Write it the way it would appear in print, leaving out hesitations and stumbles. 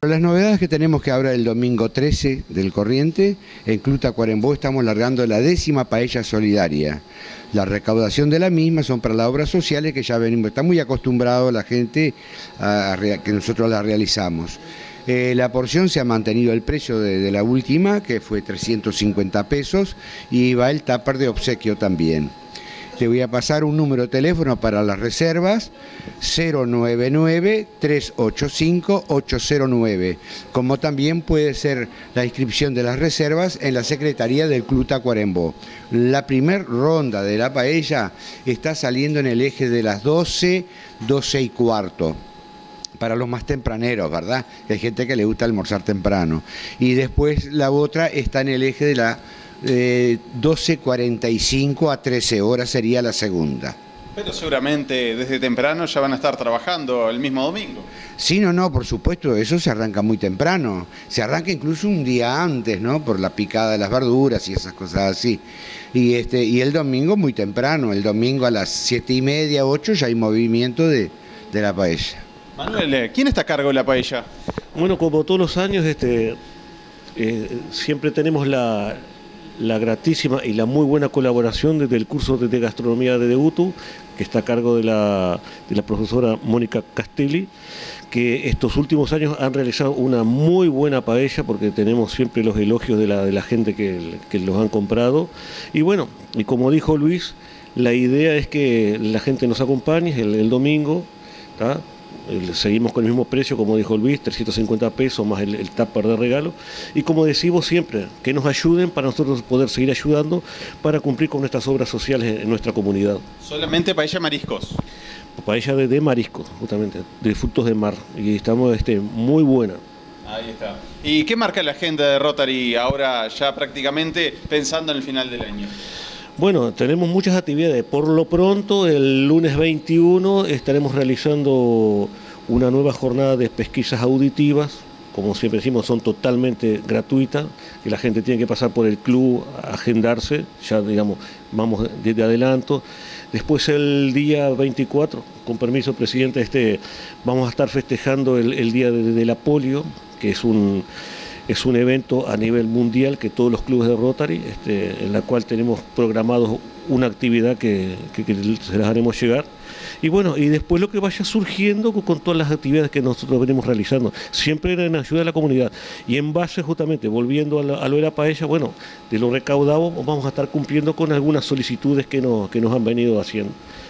Las novedades que tenemos que ahora el domingo 13 del corriente, en Club Tacuarembó estamos largando la 10ª paella solidaria. La recaudación de la misma son para las obras sociales que ya venimos, está muy acostumbrado la gente a que nosotros la realizamos. La porción se ha mantenido el precio de la última, que fue 350 pesos, y va el tupper de obsequio también. Te voy a pasar un número de teléfono para las reservas, 099-385-809, como también puede ser la inscripción de las reservas en la Secretaría del Club Tacuarembó. La primera ronda de la paella está saliendo en el eje de las 12, 12 y cuarto. Para los más tempraneros, ¿verdad? Hay gente que le gusta almorzar temprano. Y después la otra está en el eje de la 12:45 a 13 horas sería la segunda. Pero seguramente desde temprano ya van a estar trabajando el mismo domingo. Sí, no, por supuesto, eso se arranca muy temprano. Se arranca incluso un día antes, ¿no? Por la picada de las verduras y esas cosas así. Y el domingo muy temprano, el domingo a las 7:30, 8 ya hay movimiento de la paella. Manuel, ¿quién está a cargo de la paella? Bueno, como todos los años, siempre tenemos la gratísima y la muy buena colaboración desde el curso de gastronomía de Debutu, que está a cargo de la profesora Mónica Castelli, que estos últimos años han realizado una muy buena paella, porque tenemos siempre los elogios de la gente que los han comprado. Y bueno, y como dijo Luis, la idea es que la gente nos acompañe el domingo, ¿tá? Seguimos con el mismo precio, como dijo Luis, 350 pesos más el tupper de regalo. Y como decimos siempre, que nos ayuden para nosotros poder seguir ayudando para cumplir con nuestras obras sociales en nuestra comunidad. ¿Solamente paella mariscos? Paella de mariscos, justamente, de frutos de mar. Y estamos muy buena. Ahí está. ¿Y qué marca la agenda de Rotary ahora ya prácticamente pensando en el final del año? Bueno, tenemos muchas actividades. Por lo pronto, el lunes 21 estaremos realizando una nueva jornada de pesquisas auditivas. Como siempre decimos, son totalmente gratuitas, que la gente tiene que pasar por el club, agendarse, ya digamos, vamos desde adelanto. Después el día 24, con permiso presidente, vamos a estar festejando el día de la polio, que es un evento a nivel mundial que todos los clubes de Rotary, en la cual tenemos programados una actividad que se las haremos llegar. Y bueno, y después lo que vaya surgiendo con todas las actividades que nosotros venimos realizando, siempre en ayuda de la comunidad. Y en base justamente, volviendo a lo de la paella, bueno, de lo recaudado vamos a estar cumpliendo con algunas solicitudes que nos han venido haciendo.